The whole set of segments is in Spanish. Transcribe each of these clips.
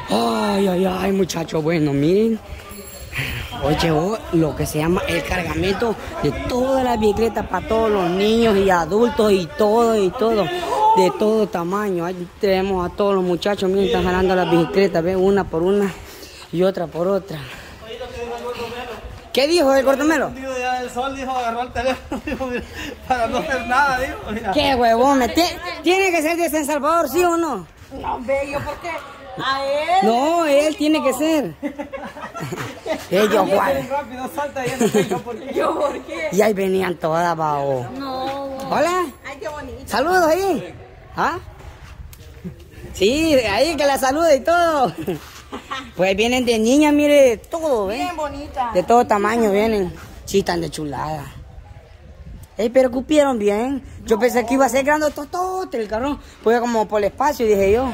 Ay, ay, ay, muchachos, bueno, miren. Hoy llegó lo que se llama el cargamento de todas las bicicletas para todos los niños y adultos y todo, de todo tamaño. Ahí tenemos a todos los muchachos, miren, están jalando las bicicletas, ven, una por una y otra por otra. ¿Qué dijo el Gordomelo? El sol dijo, agarró el teléfono dijo, para no hacer nada, dijo. Mira. ¿Qué huevón? ¿Tiene que ser de San Salvador, sí o no? No, bello, ¿por qué? A él. No, él tiene que ser. Ellos, guay. Rápido, salta y no sé yo por qué. ¿Yo por qué? Y ahí venían todas, bao. No. Hola. Ay, qué bonito. Saludos ahí. ¿Ah? Sí, ahí que la salude y todo. Pues vienen de niñas, mire, todo, ¿eh? Bien bonita. De todo tamaño vienen. Sí, están de chulada. Ey, pero cupieron bien. Yo pensé que iba a ser grande todo el carro. Pues como por el espacio, dije yo.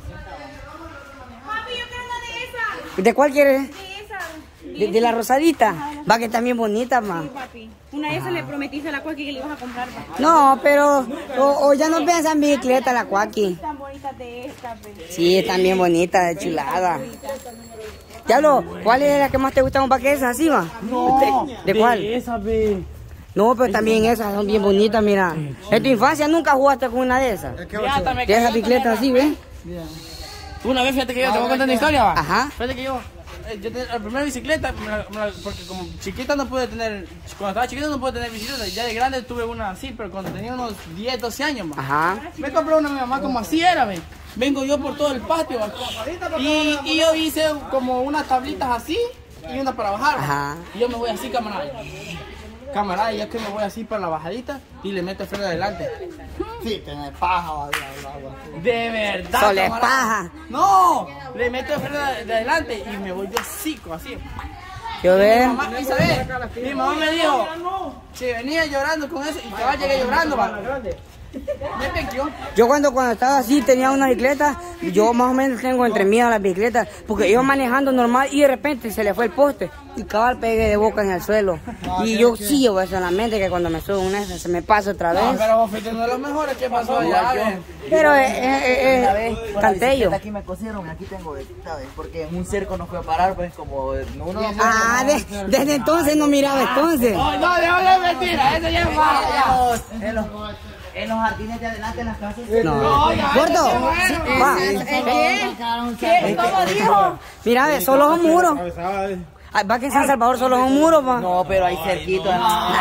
Papi, yo quiero una de esas. ¿De cuál quieres? De esas. De la rosadita. Va que está bien bonita, ma. Sí, papi. Una de esas le prometiste a la Cuaqui que le ibas a comprar, papi. No, pero o ya no piensan en bicicleta la Cuaqui. Tan bonitas de estas, baby. Sí, están bien bonitas, de chulada. Diablo, ¿cuál es la que más te gusta un que esas así, va? No, ¿De cuál? Esa, ve. No, pero también esas son bien bonitas, mira. ¿En tu infancia nunca jugaste con una de esas? De esas bicicletas así, ¿ves? Una vez, fíjate que yo te voy a contar una historia, va. Ajá. Fíjate que yo la primera bicicleta, porque como chiquita no pude tener, cuando estaba chiquita no pude tener bicicleta, ya de grande tuve una así, pero cuando tenía unos 10, 12 años más. Ajá. Me compré una mi mamá como así era, ve. Vengo yo por todo el patio, va. Y yo hice como unas tablitas así y una para bajar, va. Ajá. Y yo me voy así, camarada, ya que me voy así para la bajadita y le meto el freno adelante. Sí, tenés paja, va. De verdad, Sole camarada. paja. No, le meto el freno de adelante y me voy yo cico, así. Yo veo. Mi mamá me dijo, si venía llorando con eso y te va a llegar llorando, va. Me pequeó. Yo cuando estaba así tenía una bicicleta, yo más o menos tengo entre miedo a las bicicletas, porque iba manejando normal y de repente se le fue el poste y cabal pegué de boca en el suelo. Y yo sí llevo eso en la mente, que cuando me subo una esa se me pasa otra vez. No, pero vos fuiste uno de los mejores que pasó allá. Pero es cantello. Aquí me cosieron y aquí tengo, ¿sabes? Porque en un cerco no fue a parar, pues como uno no Ah, desde entonces no miraba entonces. No, de mentira, eso ya es malo. en los jardines de adelante en las casas. No. Gordo. Va. ¿Qué? ¿Cómo dijo? Mira, solo son muros. Va que en San Salvador solo son muros, va. No, pero ahí cerquito.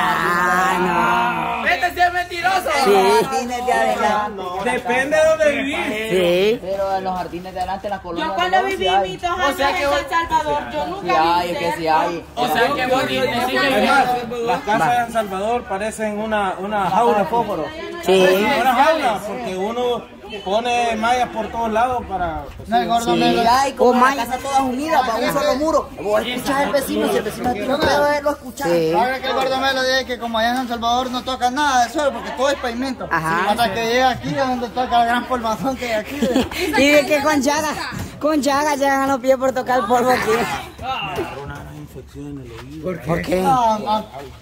Ah, Este sí es mentiroso. Jardines de adelante. Depende de dónde vivís. no. Sí. Pero en los jardines de adelante, las colonias. Yo cuando de viví sí hay. mis 2 años en San Salvador, yo Sí nunca hay, vi que sí hay. O sea que vos decís que Las casas de San Salvador parecen una jaula de fósforo. Sí. Una jaula, porque uno pone mallas por todos lados para... No, el gordo me lo hay como la casa todas unidas para un solo muro. Vos escuchás al vecino, si el vecino tiene un pedo, lo escuchás. Sí. Ahora que el gordo me lo dice que como allá en San Salvador no toca nada de suelo porque todo es pavimento. Ajá. Hasta que llega aquí es donde toca la gran polvazón que hay aquí. Y de que con llagas llegan los pies por tocar el polvo aquí. ¿Por qué? Ah.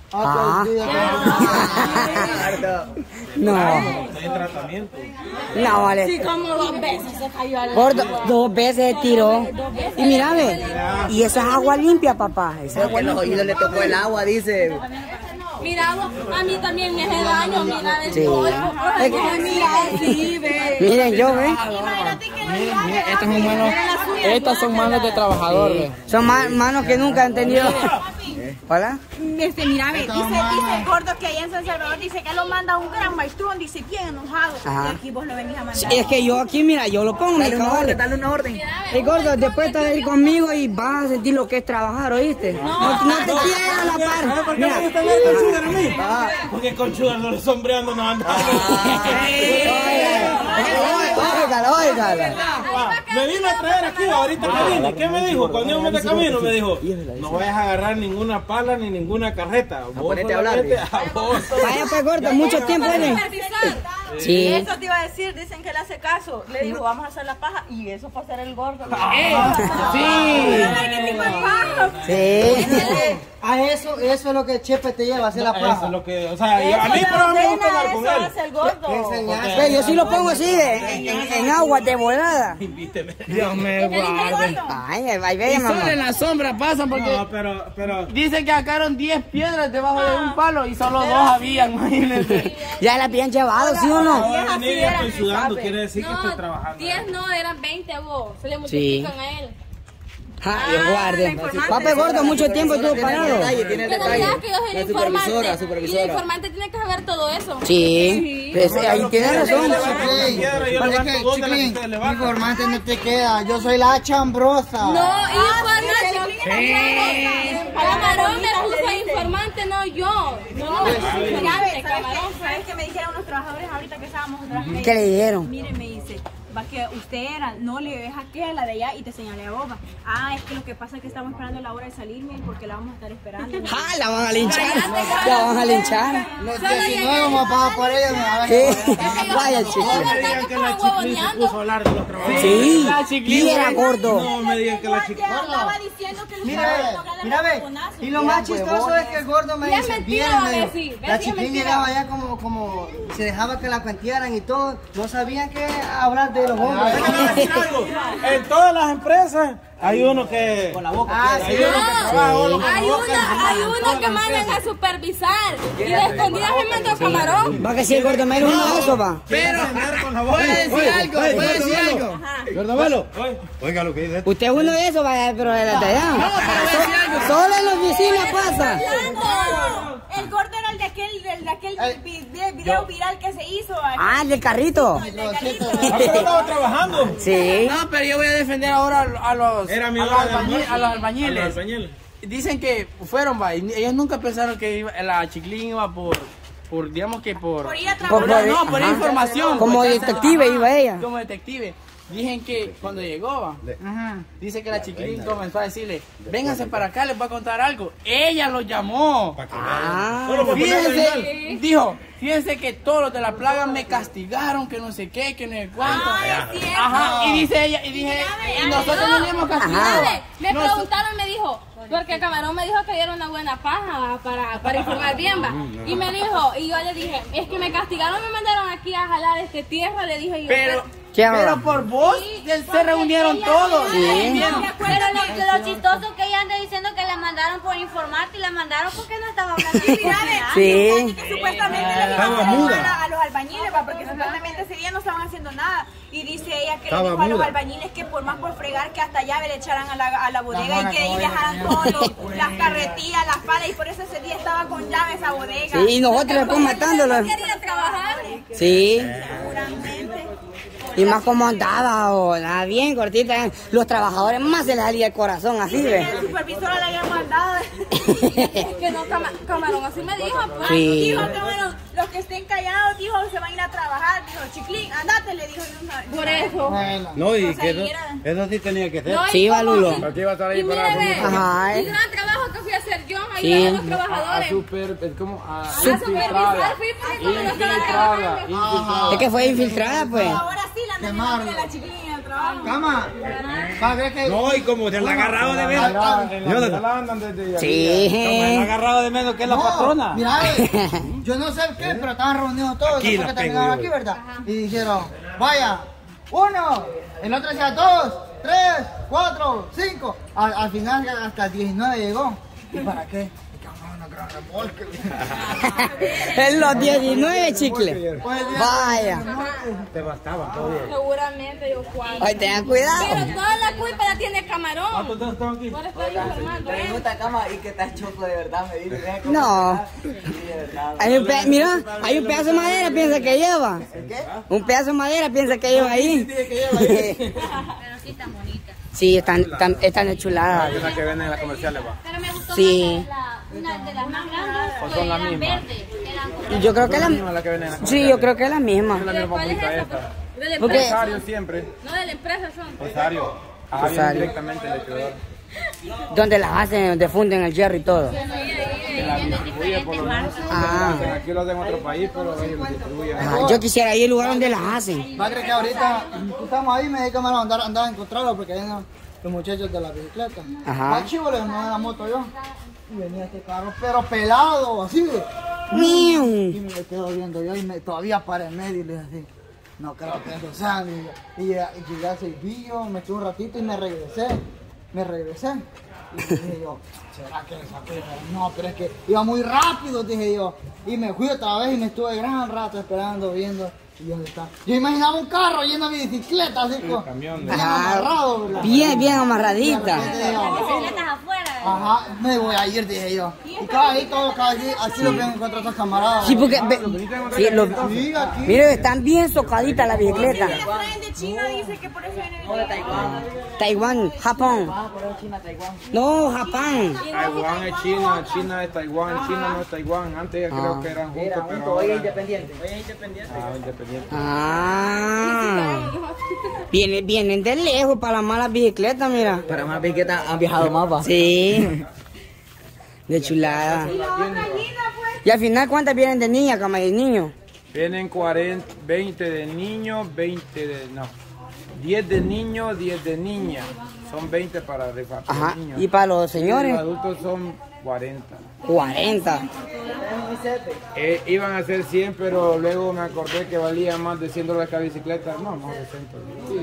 No. No, vale. Sí, como 2 veces se cayó al Gordo, 2 veces se tiró. Y mira, ve. Y esa es agua limpia, papá. Esa es agua En los limpia. oídos le tocó el agua, dice. Mira, a mí también me hace daño, mira, el Sí. polvo. Mira, sí, ve. Miren, yo, ve. Imagínate que la Estas son manos, estas son manos de trabajador. Son manos que nunca han tenido. Hola. Mira, ve, dice el gordo que allá en San Salvador dice que lo manda un gran maestrón, dice bien enojado. Ajá. Y aquí vos lo venís a mandar. Es que yo aquí, mira, yo lo pongo. Dale una orden, cabal. dale una orden. Hey, gordo, después estás ahí conmigo y vas a sentir lo que es trabajar, ¿oíste? No te tienes a la par. Mira. Porque con Sugar no le sombreando no anda. Óigala. Me vino a traer aquí ahorita que vine. ¿Qué me dijo? Cuando íbamos de camino me dijo, no vayas a agarrar ninguna pala ni ninguna carreta. Vos ponete a hablar, solamente a vos. Vaya pues, gordo, mucho tiempo tiene. Sí. Eso te iba a decir, dicen que le hace caso. Le dijo, vamos a hacer la paja y eso fue hacer el gordo. Sí. Sí. A eso es lo que Chepe te lleva a hacer la Eso paja. es lo que, o sea, a mí pero me gusta andar con él. hace el gordo. Ve, yo sí lo pongo así en agua de volada. Dios me guarde. Ay, ahí Y ve, solo en mamá. la sombra pasan porque No, pero dice que sacaron 10 piedras debajo de un palo y solo 2 habían, imagínense. Ya la habían llevado, ¿sí o no? ahora de venir ya estoy sudando, quiere decir que estoy trabajando. 10 no, eran 20 vos. Se le Sí. multiplican a él. Ja, Dios guarde. Papi gordo, mucho tiempo estuvo parado. Tiene el Pero detalle. ya que yo soy La el informante. supervisora, Y el supervisora. informante tiene que saber todo eso. Sí, pues, ahí tiene razón. Chiquín, Piedra, yo levanto es que, 2 de las que Chiquín, ustedes levantan. informante no te queda, yo soy la chambrosa. No, informante. Camarón me puso informante, no yo. No, informante, Camarón. ¿Sabes qué me dijeron unos trabajadores ahorita que estábamos atrás? ¿Qué le dijeron? Mire, me dice, va que usted era, no le deja que la de allá y te señalé a Boba. Ah, es que lo que pasa es que estamos esperando la hora de salirme porque la vamos a estar esperando. ¡Ja! La van a linchar. La van a linchar. Los 19 vamos a pagar por ella, me va a ¿Qué? ver. Vaya, No chico. me digan que la Chiclín se puso a hablar de los trabajadores. Sí, La Chiclín, y era gordo. No me digan que la Chiclín. Estaba diciendo que los Mira, ve, y lo más chistoso es que el gordo me Ya dice, mentira, "Viene", va a me dijo, decir, la ves, ya chiquilla mentira. llegaba allá como se dejaba que la cuentearan y todo, no sabían que hablar de los hombres. En todas las empresas hay uno que con la boca hay uno que trabaja solo con la Hay boca. uno que mandan a supervisar y de escondidas me mandó a Camarón. Va que si el gordo me uno de eso, va. Pero, Con la boca. ¿puede decir algo? ¿Puede decir algo? Gordovelo, oiga lo que dice. Usted es uno de esos, vaya, pero de la de allá. Solo en la oficina pasa. El gordo era el de aquel video viral que se hizo. Ah, el del carrito. Pero estaba trabajando. Sí. No, pero yo voy a defender ahora a los Era mi a los hora de albañiles. almuerzo. A los albañiles. A los albañiles. Dicen que fueron, va, y ellos nunca pensaron que la Chiclín iba por digamos que por ir a Por- trabajar. no, por ajá. información. Como pues, detective iba ella. Como detective. Dicen que cuando llegó, va, dice que la Chiclín comenzó a decirle, vénganse para acá, les voy a contar algo. Ella lo llamó. Ah, Solo por ponerle mal. Fíjense, dijo, fíjense que todos los de la plaga me castigaron, que no sé qué, que no sé cuánto. Ajá, y dice ella, y nosotros no le hemos castigado. ¿Sabe? Me preguntaron, me dijo, porque Camarón me dijo que era una buena paja para informar bien, va. Y me dijo, y yo le dije, es que me castigaron, me mandaron aquí a jalar tierra, le dije yo. Pero por vos se reunieron todos. Pero lo chistoso que ella anda diciendo que la mandaron por informarte y la mandaron porque no estaba hablando. sí. Que supuestamente le iban a llamar a los albañiles, va, porque supuestamente ese día no estaban haciendo nada. Y dice ella que le dijo a los albañiles que por más por fregar que hasta llave le echaran a la bodega y que ahí dejaran todos las carretillas, las palas, y por eso ese día estaba con llave esa bodega. Sí, y nosotros después matándolo. Quería trabajar. Sí. Seguramente. Y más como andaba, o nada bien, cortita. Los trabajadores más se les salía el corazón, así, Que ¿ves? el supervisor le había mandado. Es que no, Camarón así me dijo, pues. Sí. Dijo que bueno, los que estén callados, dijo, se van a ir a trabajar. Dijo, Chiclín, andate, le dijo. Por eso. No, y O sea, que y era- eso sí tenía que ser. No, y Sí, como- Valulo. Aquí iba a estar Y ahí mire, para ve, Ajá, el gran trabajo que fui a hacer yo, Sí. ayudar a los trabajadores. ¿cómo? A supervisar fui porque cuando no estaba trabajando. Es que fue infiltrada, pues. Ahora sí la andan llamando de la Chiclín en el trabajo. Cama, va a ver que... No, y como se la ha agarrado de menos. Ya la andan desde Sí. agarrado de menos que es la patrona. Mira, yo no sé qué, pero estaban reunidos todos, Aquí después la que tengo terminaron yo. aquí, ¿verdad? Y dijeron, vaya, 1, el otro decía 2, 3, 4, 5. Al final hasta el 19 llegó. ¿Y para qué? En los 19 chicles. Vaya. te bastaba todavía. Seguramente yo cuando. Ay, tengan cuidado. Pero toda la culpa la tiene Camarón. ¿Cuántos de estaban aquí? Por estoy informando. Pregunta, Cama, ¿y qué tal choco de verdad? Me dice, "Vea cómo No. está". Sí, de verdad. Mira, hay un pedazo de madera, piensa que lleva. Un pedazo de madera, piensa que lleva ahí. Pero sí tan bonita. Sí, están enchuladas. Una que venden en las comerciales, va. Pero me gustó Sí. una de las más grandes. ¿O son las mismas? Verdes. Eran como- Yo creo que La la... que venden en las Sí, yo creo que es la misma. ¿Pero cuál es esa? esta. De la Porque- empresa. Rosario siempre. No, de la empresa son. Rosario. Ah, viene Rosario. directamente del distribuidor. Donde las hacen, donde funden el jerry y todo. Sí, ahí venden diferentes marcas. Ah. Aquí lo hacen en otro país, pero ellos lo distribuyen. Ajá, yo quisiera ir al lugar donde las hacen. Va a creer que ahorita estamos ahí, me dice Camarón, andar a encontrarlo porque ya no... los muchachos de la bicicleta. Ajá. Más chivo les mandé la moto yo. Y venía este carro, pero pelado, así de. Miau. Y me quedo viendo yo y todavía para en medio y le dije así. No creo que eso sea. Y llegué a Silvillo, me eché un ratito y me regresé. Y dije yo, ¿será que esa perra? No, pero es que iba muy rápido, dije yo. Y me fui otra vez y me estuve gran rato esperando, viendo. Y dónde está. Yo imaginaba un carro lleno de bicicletas, así con bien amarrado, ¿verdad? Bien amarradita. Bicicletas afuera. Ajá, me voy a ir, dije yo. Y cada día, así lo que encontré a estos camaradas. Sí, porque sí, Sí, aquí. mire, están bien socaditas las bicicletas. Y la traen de China, dice que por eso viene de Taiwán. Taiwán, Japón. No, Japón. Taiwán es China, China es Taiwán, China no es Taiwán. Antes ya creo que eran juntos, pero ahora... independiente. Ah, independiente. Ah. Vienen de lejos para las malas bicicletas, mira. Para más bicicletas han viajado más, va. Sí. De chulada. Y al final, ¿cuántas vienen de niña, cama de niño? Vienen 20 de niños, 20 de... no. 10 de niños, 10 de niña. Son 20 para repartir Ajá. niños. ¿Y para los Y señores? los adultos son 40. 40. Iban a ser 100, pero luego me acordé que valía más de $100 cada bicicleta. No, más de 100.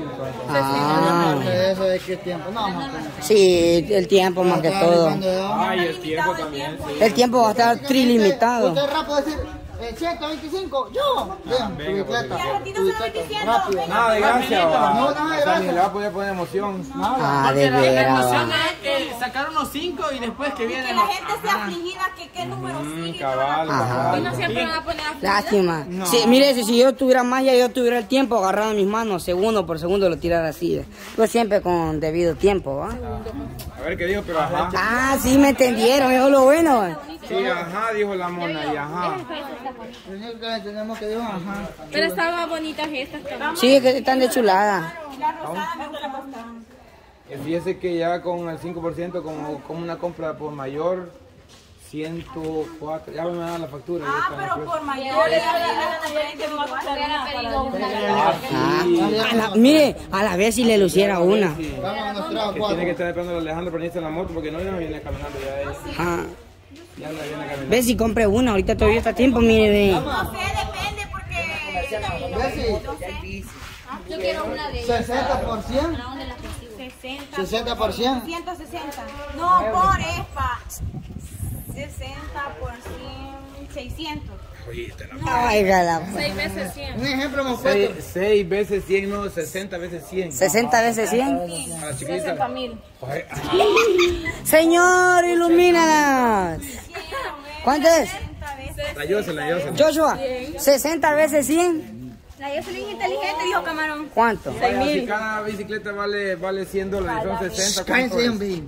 Ah. Eso de qué tiempo, no, más Sí, el tiempo más que todo. Ay, el tiempo también, sí. El tiempo va a estar trilimitado. Usted rápido decir 125, yo. Vean, tu bicicleta. Rápido. Nada de gracia, va. No, nada de O sea, ni gracia. le va a poder poner emoción. Ah, de Porque la veras. emoción va. es sacar unos 5 y después que viene Que la gente se afligida que qué número sigue. Cabal, Ajá. cabal. Y no siempre van a poner a Lástima. Sí, mire, si yo tuviera magia, yo tuviera el tiempo agarrado en mis manos, segundo por segundo lo tirara así. Yo siempre con debido tiempo, ¿va? A ver qué dijo, pero ajá. Ah, sí me entendieron, eso es lo bueno. ¿Va? Sí, ajá, dijo la mona y ajá. Tenemos que decir, ajá. Pero estaban más bonitas estas también. Sí, que están de chulada. La rosada me gusta bastante. Fíjese que ya con el 5%, como una compra por mayor, 104. Ya me dan la factura. Ah, pero por mayor. Mire, a la vez si le luciera una. Vamos a nuestra Que tiene que estar esperando a Alejandro para irse en la moto porque no, ya no viene caminando. Ah. Ya no viene caminando. Ve si compre una, ahorita todavía está a tiempo, mire, ve. No sé, depende porque... Bessie, Yo quiero una de ellas. 60%. 60. 60%. 160. No, por ESPA. 60 por 100, 600. Ay, gala. 6 veces 100. Un ejemplo hemos puesto. 6 veces 100, no, 60 veces 100. 60 veces 100. A la chiquita. 60.000. Señor, ilumínalas. ¿Cuánto es? La Yosela. Joshua, 60 veces 100. La yo soy inteligente, dijo Camarón. ¿Cuánto? Si cada bicicleta vale $100, son 60. ¿Cuánto Cállense, es? hombre.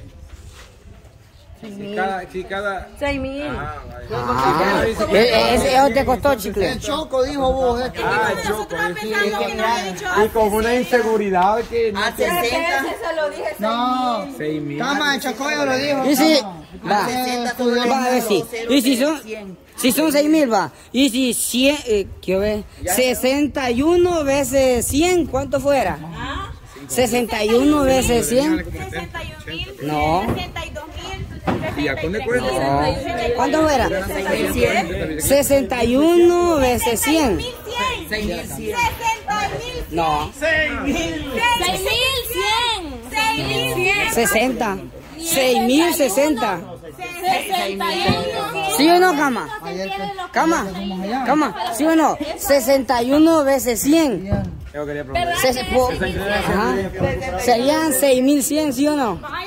Si cada... 6.000. Ah, vaya. Ah, eso te costó, chicle. El choco dijo vos. Ah, el choco. Nosotros pensando que no había dicho Y con una inseguridad que no... 60. se lo dije. No. 6,000. Cama, el Chocoyo lo dijo. Y si, Cama. va, 60 va a decir, y si son 6,000, va, y si 100, ¿qué ve? 61 veces 100, ¿cuánto fuera? 61 veces 100. 61,000. No. 62,000. ¿Y a dónde cuesta? No. ¿Cuánto fuera? 61 veces 100. 60,000. No. 6.100. 60. 6,060. 61. ¿Sí o no, cama? Cama, ¿sí o no? 61 veces 100. Yo quería preguntar. Ajá. Serían 6,100, ¿sí o no?